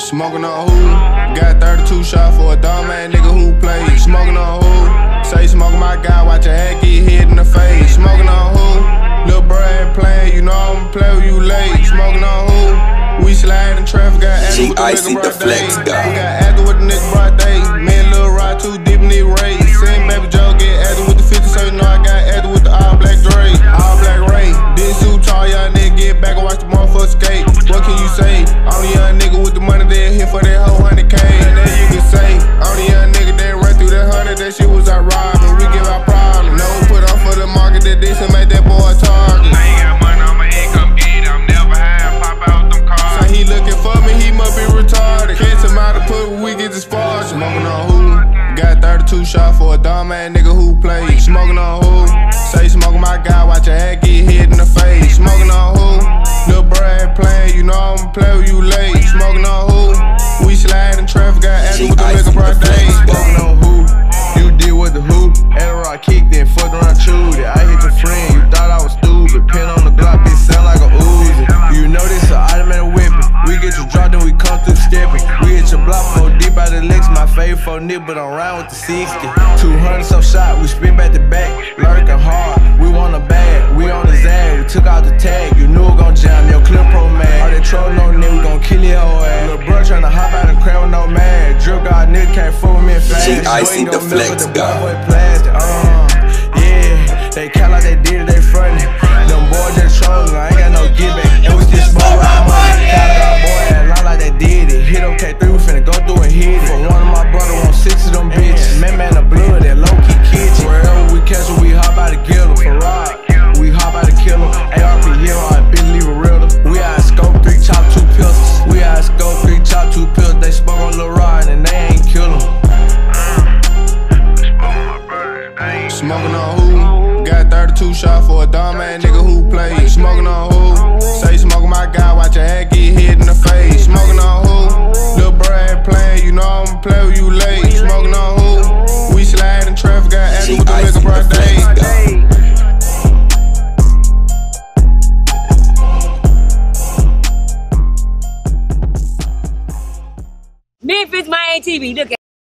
Smokin' on who? Got 32 shots for a dumb ass nigga who play. Smokin' on who? Say smokin' my guy, watch your head get hit in the face. Smokin' on who? Lil' bro ain't playin', you know I'ma play with you late. Smokin' on who? We slide in traffic, got active with the nigga birthday. We got active with the nigga birthday. Me and Lil' Rod too deep in these rays. Same baby Joe get active with the 50, so you know I got active with the all black Dre. All black Ray. This suit tall, young nigga get back and watch the motherfucker skate. What can you say? Only young nigga with the money they hit for that whole 100K. And that you can say, only young nigga that run through that 100, that shit was our ride, but we give our problem. No put on for the market that this and make that boy target. I ain't got money on my head, come get it. I'm never high, pop out them cars. So he looking for me, he must be retarded. Catch him out of put when we get this spark. Smokin' on who? Got 32 shots for a dumb ass nigga who play. Smokin' on who? Say smokin' my guy, watch your head get hit in the face. Smokin' on who? Lil' bro ain't playin', you know I'ma play with you late. Smokin' on who? We slide in traffic, got active with the nigga birthday. Smokin' on who? You did with the who? RicherThanRoddy kicked in, fucked around, chewed it. I hit your friend, you thought I was stupid. Pin on the Glock, bitch sound like a Uzi. You know this a automatic weapon. We get you dropped, then we come through steppin'. We hit your block, more deep out the licks. My favorite for nip, but I'm round with the 60. 200 some shot, we spin back to back. Lurking hard, we want a bag. We on his ass, we took out the tag. You knew it gon' jam, your clip pro man. All that troll, no nigga, we gon' kill your whole ass. Lil' bro tryna hop out and crab with no man. Drip guard nigga can't fool me in fast. I see the flex guy. Yeah, they count like they did it, they frontin'. Them boys just trolling, I ain't got no give back. It was just smoke right money. Count out boy, and lie like they did it. Hit up K3, we finna go through and hit it. For one of my brother, want 6 of them bitches. Man, the blood, that low-key kitchen. Wherever we catch them, we hop out to kill them. For ride, we hop out to kill them. ARP, yeah, I bitch, leave a realtor. We out scope 3, chop 2 pistols. We out scope 3, chop 2 pistols. They smoke on Lil' Rod and they ain't kill them. Smokin' on who? Got 32 shots for a dumb ass nigga who play. Smokin' on who?